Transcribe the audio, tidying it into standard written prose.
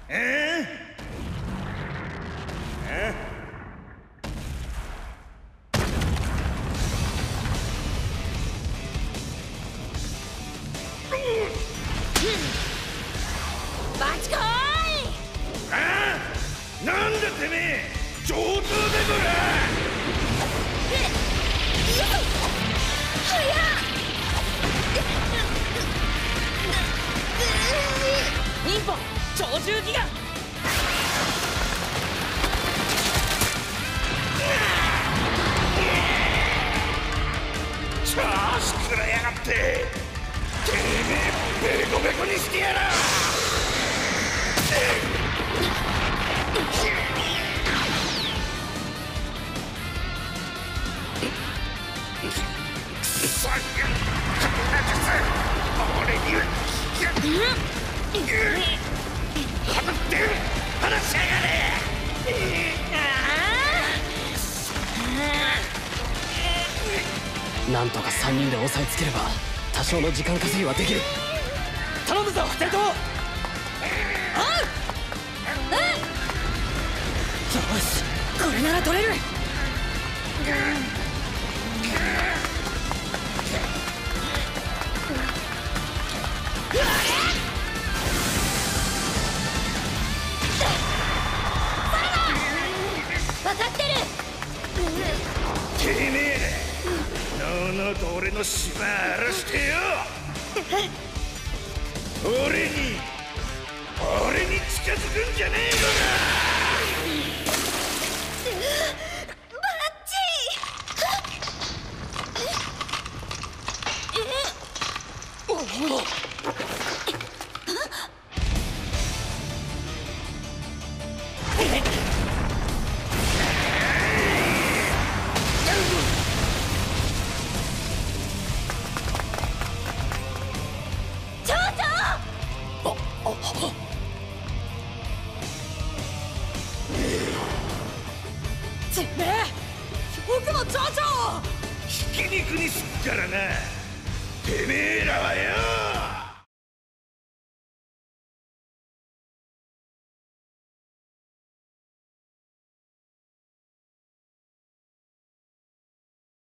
バチコーイ。 なんだてめえ、上等でこら。 早っ。忍法超重ギガ。 調子くらやがって。てめえベコベコにしてやら。俺には放って離しやがれ。 なんとか3人で押さえつければ多少の時間稼ぎはできる。頼むぞテント。よし、これなら取れる。 分かってる。 てめえらのうのうと俺の島荒らしてよ。俺に近づくんじゃねえのか。 てめえ、僕の蝶々 ひき肉にすっからな。てめえらはよ。